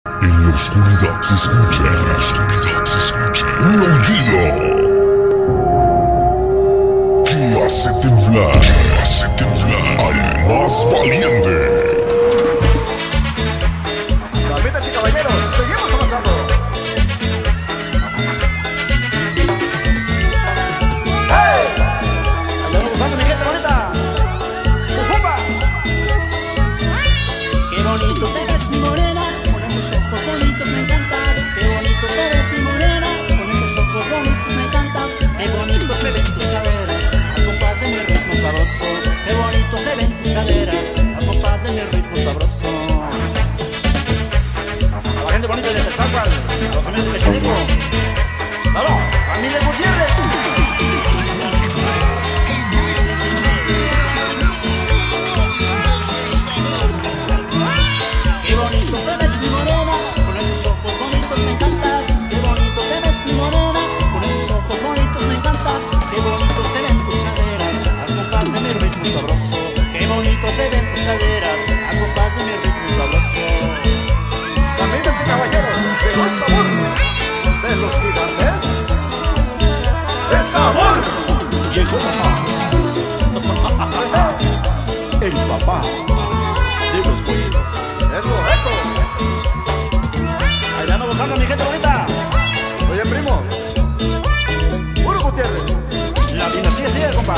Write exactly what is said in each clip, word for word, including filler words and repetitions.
En la oscuridad se escucha, en la oscuridad se escucha un aullido que hace temblar, que hace temblar al más valiente. Damas y caballeros, seguimos avanzando. ¡Hey! Andamos usando mi gente bonita. ¡Ujumba! Qué bonito te ves, mi morena, con esos ojos bonitos me encantas. Qué bonito te ves, mi morena, con esos ojos bonitos me encantas. Qué bonito se ven tus caderas, al compás de mi ritmo sabroso. Qué bonito se ven tus caderas, al compás de mi ritmo sabroso. A la gente bonita de Tetzalpan, a los amigos de Chinico. ¡Dalo! ¡Familia Gutiérrez! Qué bonito te ves, mi morena, con esos ojos bonitos me encantas. Qué bonito te ves, mi morena, con esos ojos bonitos me encantas. Qué bonito se ven tus caderas, al compás de mi ritmo sabroso. Qué bonito se ven tus caderas, al compás de mi ritmo sabroso. Damas y caballeros, llegó el sabor de los gigantes. ¡El sabor! Llegó papá, el papá de los pollitos. ¡Eso, eso! Allá ando buscando a mi gente bonita. Oye, primo. Puro Gutiérrez. La dinastía sigue, compa.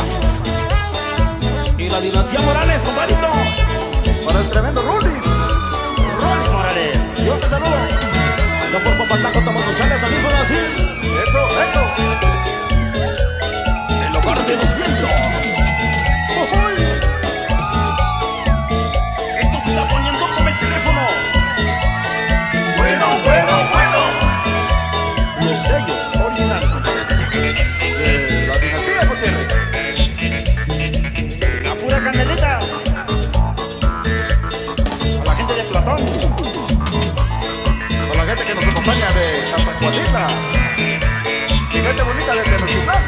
Y la dinastía Morales, compadrito. Para el tremendo Rulis. Rolis Morales, yo te saludo. No por Papataco estamos luchando a mismo así. Eso, eso. El hogar de los vientos. ¡Ujuy! Esto se está poniendo como el teléfono. Bueno, bueno, bueno. Los sellos originales. De la dinastía Gutiérrez. La pura candelita. A la gente de Platón. Con la gente que nos acompaña de Santa Juanita. Y gente bonita de Tenochtitlán.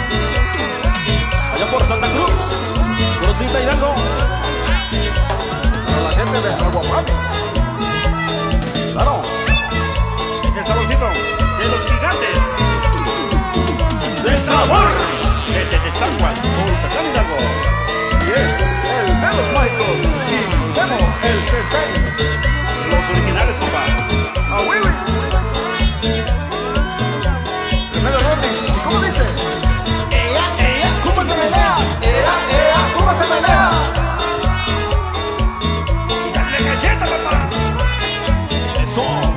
Allá por Santa Cruz. Cruzita Hidalgo. Para la gente de Aguapami. Claro. Es el saborcito de los gigantes. ¡Del sabor! Desde Tetzalpan, San Hidalgo. Y es el Melos Mágicos y Memo el Sensei. Los originales, compa. ¡A Willy! Primero Rolis. ¿Y cómo dice? Ella, ella, ¿Cómo se menea? ¡Ea, ea! ¿Cómo se menea? dale galleta, papá. Eso.